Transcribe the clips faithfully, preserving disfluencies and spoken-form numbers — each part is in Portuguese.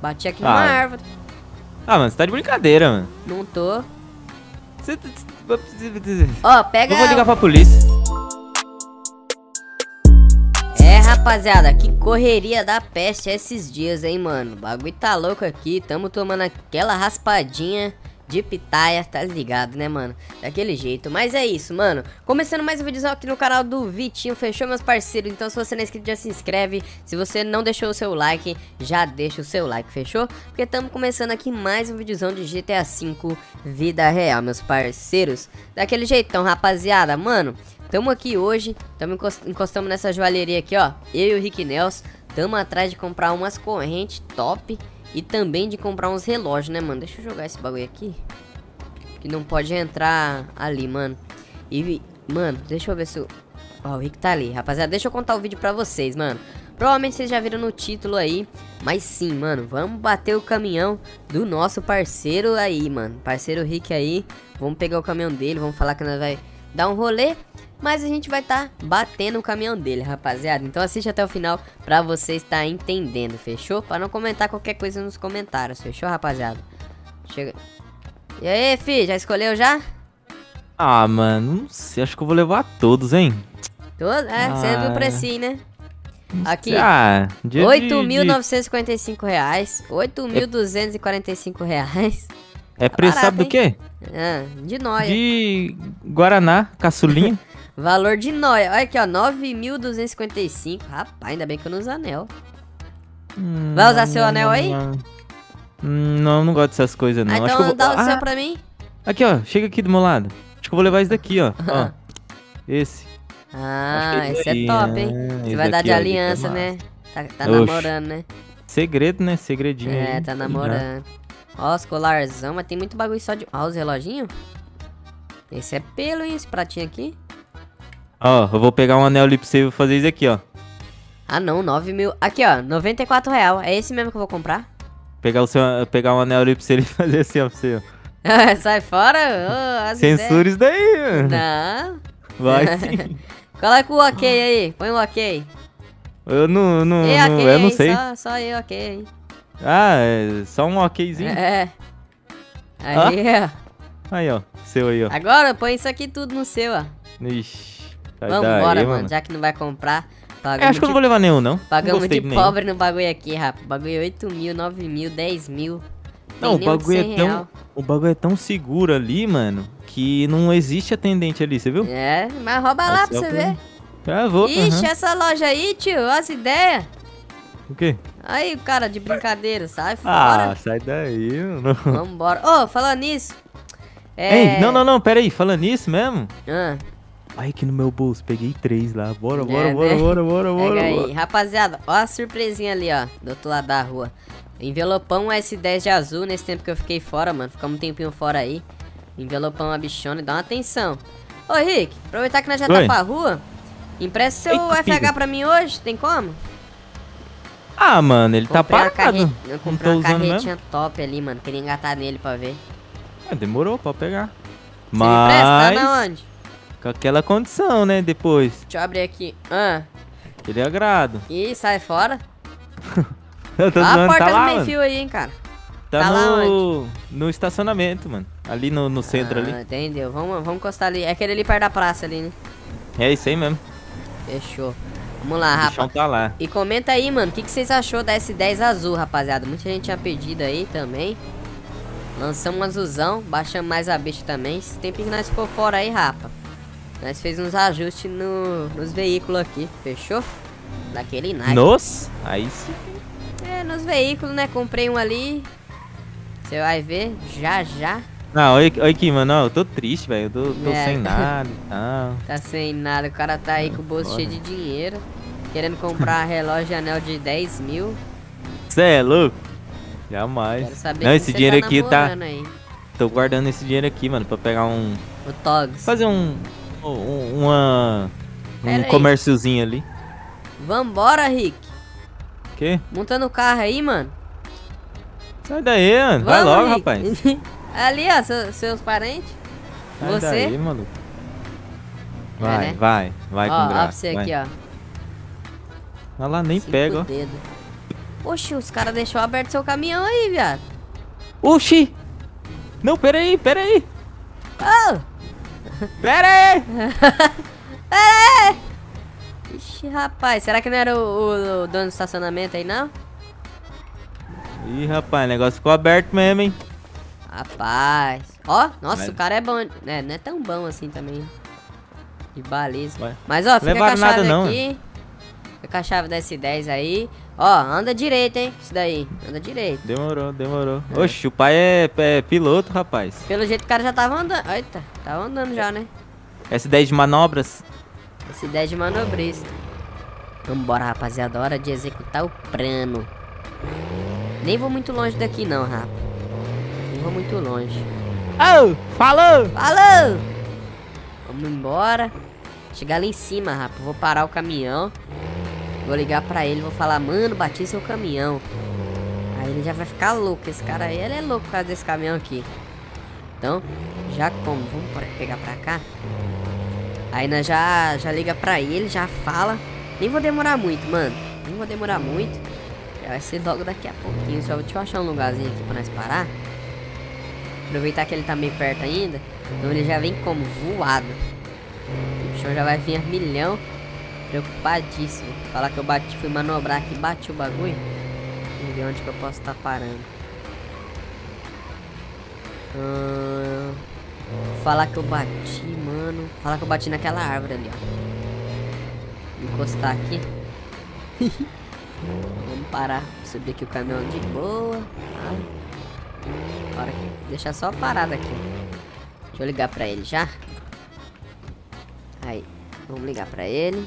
Bati aqui Ah. numa árvore. Ah, mano, você tá de brincadeira, mano. Não tô. Você... Ó, pega... Eu vou ligar pra polícia. É, rapaziada, que correria da peste esses dias, hein, mano. O bagulho tá louco aqui. Tamo tomando aquela raspadinha de pitaia, tá ligado, né, mano? Daquele jeito. Mas é isso, mano. Começando mais um vídeo aqui no canal do Vitinho. Fechou, meus parceiros? Então, se você não é inscrito, já se inscreve. Se você não deixou o seu like, já deixa o seu like, fechou? Porque estamos começando aqui mais um videozão de G T A cinco Vida Real, meus parceiros. Daquele jeitão, rapaziada. Mano, tamo aqui hoje. Tamo encost encostamos nessa joalheria aqui, ó. Eu e o Rick Nelson. Tamo atrás de comprar umas correntes top. E também de comprar uns relógios, né, mano? Deixa eu jogar esse bagulho aqui. Que não pode entrar ali, mano. E, mano, deixa eu ver se o... Ó, o Rick tá ali, rapaziada. Deixa eu contar o vídeo pra vocês, mano. Provavelmente vocês já viram no título aí. Mas sim, mano, vamos bater o caminhão do nosso parceiro aí, mano. Parceiro Rick aí. Vamos pegar o caminhão dele, vamos falar que nós vai dar um rolê. Mas a gente vai estar tá batendo o caminhão dele, rapaziada. Então assiste até o final pra você estar entendendo, fechou? Pra não comentar qualquer coisa nos comentários, fechou, rapaziada? Chega. E aí, fi, já escolheu já? Ah, mano, não sei. Acho que eu vou levar todos, hein? Todo? É, Ah. você viu o precinho, né? Aqui, Ah, dia oito de- mil de- novecentos e cinquenta e cinco reais. oito mil duzentos e quarenta e cinco reais. É preço, barato, sabe do hein? quê? Ah, de nóia. De Guaraná, caçulinha. Valor de nóia. Olha aqui, ó, nove mil duzentos e cinquenta e cinco. Rapaz, ainda bem que eu não uso anel. Hum, Vai usar seu anel aí? Hum, Não, não gosto dessas coisas, não. Ah, Acho então que eu vou... dá o Ah, seu pra mim. aqui, ó. Chega aqui do meu lado. Acho que eu vou levar esse daqui, ó. Ó. Esse. Ah, Acho que esse é aí, top, hein? ah, Você esse vai dar daqui, de ó, aliança, esse é né? Tá, tá Oxe. namorando, né? Segredo, né? Segredinho aí. É, tá namorando. Ó, os colarzão, mas tem muito bagulho só de... Ó, os reloginhos. Esse é pelo, hein? Esse pratinho aqui. Ó, eu vou pegar um anel ali pra você e vou fazer isso aqui, ó. Ah, não, nove mil. Aqui, ó, noventa e quatro real. É esse mesmo que eu vou comprar? Pegar, o seu, pegar um anel ali pra você e fazer assim, ó, pra você, ó. Sai fora. Ô, as ideias. Censura isso daí, mano. Não. Vai sim. Coloca o ok aí. Põe o ok. Eu não, não, E não ok, eu não hein? sei. Só, só eu ok, hein? Ah, é só um okzinho. É. Aí, ó. Aí, ó. Seu aí, ó. Agora põe isso aqui tudo no seu, ó. Ixi. Sai Vambora, daí, mano. Já que não vai comprar. É, Pagamos acho que eu não de, vou levar nenhum, não. pagamos não gostei de de nenhum. pobre no bagulho aqui, rapaz. Bagulho oito mil, nove mil, dez mil. Não, o Tem nem um de bagulho é cem tão. real. O bagulho é tão seguro ali, mano, que não existe atendente ali, você viu? É, mas rouba lá É pra só você pra- ver. Ah, vou. Ixi, aham. essa loja aí, tio, olha as ideias. O quê? Aí, o cara de brincadeira, sai Ah, fora. sai daí, mano. Vambora. Ô, falando nisso. É... Ei, não, não, não, pera aí, falando nisso mesmo. Ah, Vai aqui no meu bolso, peguei três lá. Bora, É, bora, né? bora, bora, bora, pega bora, aí. bora. Rapaziada, ó a surpresinha ali, ó. Do outro lado da rua. Envelopão S dez de azul nesse tempo que eu fiquei fora, mano. Ficamos um tempinho fora aí. Envelopão a bichona e dá uma atenção. Ô, Rick, aproveitar que nós já Oi. tá pra rua. Empresta seu Eita, F H filho. pra mim hoje, tem como? Ah, mano, ele tá Comprei uma parado. carre- Eu Não comprei tô uma usando carretinha top ali, mano. Queria engatar nele pra ver. Ah, demorou, pode pegar. Você me empresta? Tá Mas, na onde? com aquela condição, né, depois. Deixa eu abrir aqui. Ah, Aquele agrado. ih, sai fora. Eu tô Ó a zoando, porta tá do lá, meio mano. fio aí, hein, cara. Tá, tá lá no, no estacionamento, mano. Ali no, no centro Ah, ali. entendeu. Vamos, vamos encostar ali. É aquele ali perto da praça ali, né? É isso aí mesmo. Fechou. Vamos lá, O bichão rapaz. tá lá. E comenta aí, mano, o que, que vocês achou da S dez azul, rapaziada? Muita gente tinha pedido aí também. Lançamos um azulzão, baixamos mais a bicha também. Esse tempo que nós ficou fora aí, rapa. Nós fez uns ajustes no, nos veículos aqui, fechou? Daquele naipe. Nos? Aí sim. É, nos veículos, né? Comprei um ali. Você vai ver já já. Não, olha, olha aqui, mano. ó, Eu tô triste, velho. Eu tô, tô É. sem nada e tal. Tá sem nada, o cara tá aí com o bolso Foda. cheio de dinheiro. Querendo comprar relógio e anel de dez mil. Cê é louco? Jamais. Quero saber Não, quem esse você dinheiro tá aqui tá. namorando aí. Tô guardando esse dinheiro aqui, mano, pra pegar um. O Togs. Fazer um. um uma. Pera Um aí. comérciozinho ali. Vambora, Rick. O quê? Montando o carro aí, mano. Sai daí, mano. Vai Vamos, logo, Rick. rapaz. Ali, ó, seu- seus parentes. Sai Você. daí, maluco. Vai, né? vai, vai Ó, com ó graça. pra você vai. aqui, ó. Olha lá, nem Cinco pega, ó. dedos. Oxi, os caras deixou aberto seu caminhão aí, viado. Oxi! Não, pera aí, pera aí. Oh! Pera aí! É! Ixi, rapaz, será que não era o, o- o dono do estacionamento aí, não? Ih, rapaz, o negócio ficou aberto mesmo, hein? Rapaz. Ó, nossa, Mas- o cara é bom. É, não é tão bom assim também. De baliza. Ué. Mas, ó, fica Levaram com a chave nada não, aqui. Fica com a chave da S dez aí. Ó, anda direito, hein? Isso daí. Anda direito. Demorou, demorou. Oxi, o pai é, é piloto, rapaz. Pelo jeito o cara já tava andando. Eita, tava andando já, né? S dez de manobras. Essa ideia de manobrista. Vambora, rapaziada. Hora de executar o plano. Nem vou muito longe daqui, não, rapa. Nem vou muito longe. Ô, falou! Falou! Vamos embora. Chegar lá em cima, rapa. Vou parar o caminhão. Vou ligar pra ele. Vou falar, mano, bati seu caminhão. Aí ele já vai ficar louco. Esse cara aí, ele é louco por causa desse caminhão aqui. Então, já como? Vamos pra- pegar pra cá. Aí nós já, já liga pra ele, já fala. Nem vou demorar muito, mano. Nem vou demorar muito. Já vai ser logo daqui a pouquinho. Só deixa eu achar um lugarzinho aqui pra nós parar. Aproveitar que ele tá meio perto ainda. Então ele já vem como? Voado. O bichão já vai vir a milhão. Preocupadíssimo. Falar que eu bati, fui manobrar aqui, bati o bagulho. Vamos ver onde que eu posso estar parando. Hum, falar que eu bati, mano. Falar que eu bati naquela árvore ali, ó. Encostar aqui. Vamos parar. Subir aqui o caminhão de boa. Tá? Bora. Deixar só parado aqui. Deixa eu ligar pra ele já. Aí. Vamos ligar pra ele.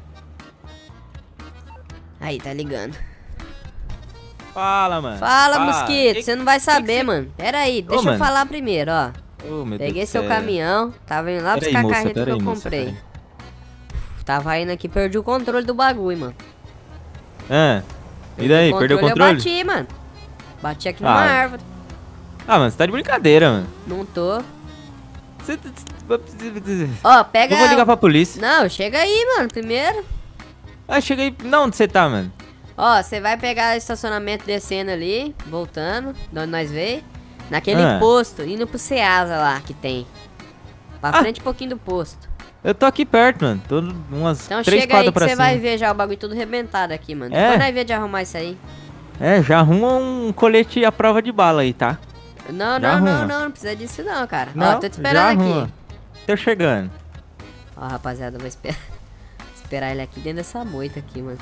Aí, tá ligando. Fala, mano. Fala, mosquito. Que- Você não vai saber, que que mano. Pera aí, deixa eu mano. falar primeiro, ó. Ô, meu Peguei Deus do seu céu. caminhão. Tava indo lá Pera aí, buscar a moça, carreta que pera eu aí, moça, comprei. pera Tava indo aqui, perdi o controle do bagulho, mano. Ah, e Perdi daí? Perdeu o controle? Eu bati, mano. Bati aqui numa Ah. árvore. Ah, mano, você tá de brincadeira, mano. Não tô. Você... Ó, pega... Eu vou ligar pra polícia. Não, chega aí, mano, primeiro. Ah, chega aí. Não, onde você tá, mano? Ó, você vai pegar o estacionamento descendo ali, voltando, de onde nós veio. Naquele Ah. posto, indo pro Ceasa lá, que tem. Pra Ah. frente um pouquinho do posto. Eu tô aqui perto, mano. Tô umas Então três chega aí quadras que pra você cima. vai ver já o bagulho tudo rebentado aqui, mano. É? Depois nós vê de arrumar isso aí. É, já arruma um colete à prova de bala aí, tá? Não, Já não, não, arruma. não, não precisa disso não, cara. Não, Ó, tô te já esperando arruma. aqui. Tô chegando. Ó, rapaziada, eu vou esperar. Esperar ele aqui dentro dessa moita aqui, mano.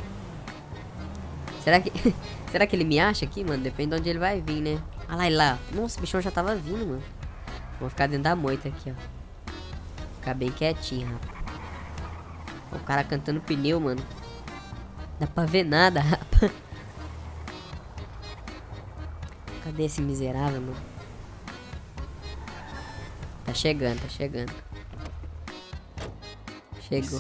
Será que... Será que ele me acha aqui, mano? Depende de onde ele vai vir, né? Ah lá, ele lá. Nossa, o bichão já tava vindo, mano. Vou ficar dentro da moita aqui, ó. Ficar bem quietinho, rapaz. Ó, o cara cantando pneu, mano. Dá pra ver nada, rapaz. Cadê esse miserável, mano? Tá chegando, tá chegando. Chegou.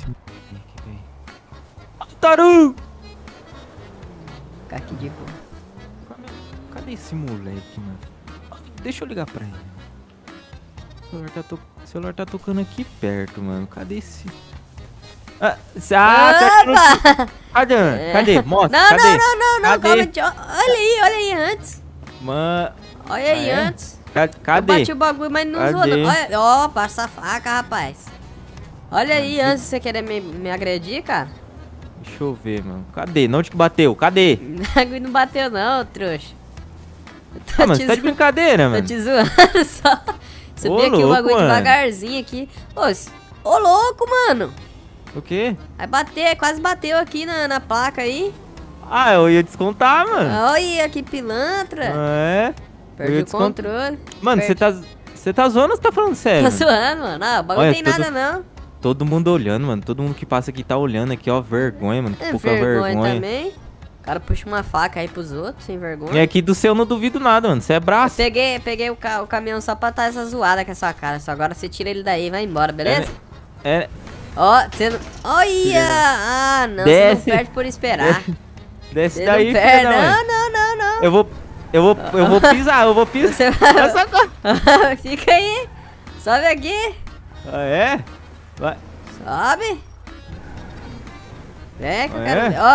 Taru! Ficar aqui de boa. Cadê esse moleque, mano? Deixa eu ligar pra ele. O celular tá, to... o celular tá tocando aqui perto, mano. Cadê esse... Ah, cê- ah tá no... Opa! Cadê? É. Cadê? Mostra, Não, cadê? não, não, não, não, Cadê? calma, tio. Olha aí, olha aí antes. Mano... Olha aí Ah, é? antes. Ca- Cadê? Eu bati o bagulho, mas não usou. Cadê? não. Olha, ó, passa a faca, rapaz. Olha aí antes de você querer me, me agredir, cara. Deixa eu ver, mano. Cadê? Onde que bateu? Cadê? O bagulho não bateu não, trouxa. Eu tô Ah, mano, te você tá de zo- brincadeira, Tô mano. te zoando só. Subi Ô, aqui o louco, bagulho mano. devagarzinho aqui. Ô, s- ô louco, mano. O quê? Vai bater, quase bateu aqui na, na placa aí. Ah, eu ia descontar, mano. Olha que pilantra. É. eu Perdi ia o descontar. controle. Mano, você Perdi. tá... Você tá zoando ou você tá falando sério? Tá mano? zoando, mano. Ah, o bagulho Olha, tem tudo- nada não. Todo mundo olhando, mano. Todo mundo que passa aqui tá olhando aqui, ó. Vergonha, mano. É Pouca vergonha, vergonha. também. O cara puxa uma faca aí pros outros, sem vergonha. E aqui do seu eu não duvido nada, mano. Você é braço. Peguei, peguei o, ca o caminhão só pra estar essa zoada com a sua cara. Só agora você tira ele daí e vai embora, beleza? É. Ó, você não... Olha! Ah, não, Desce. você não perde por esperar. Desce Você daí, não perde. filha da mãe. Não, não, não, não. Eu vou. Eu vou. Eu vou pisar, eu vou pisar. Você vai... Essa coisa. Fica aí. Sobe aqui. Ah, é? Vai. Sobe. Vem que eu Ah, quero é? ver. Ó,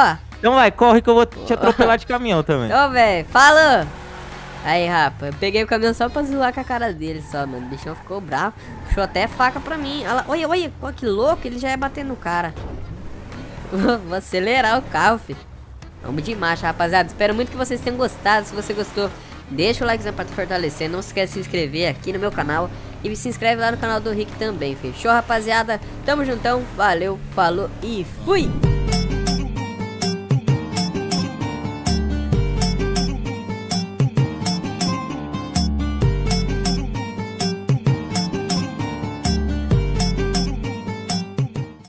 Então vai, corre que eu vou te atropelar de caminhão também. Ô, velho, fala! Aí, rapa, eu peguei o caminhão só pra zoar com a cara dele só, mano. O bichão ficou bravo. Puxou até faca pra mim. Olha, olha, olha, olha que louco, ele já ia bater no cara. Vou acelerar o carro, filho. Vamos de marcha, rapaziada. Espero muito que vocês tenham gostado. Se você gostou, deixa o likezão pra te fortalecer. Não se esquece de se inscrever aqui no meu canal. E se inscreve lá no canal do Rick também, fechou, rapaziada? Tamo juntão, valeu, falou e fui!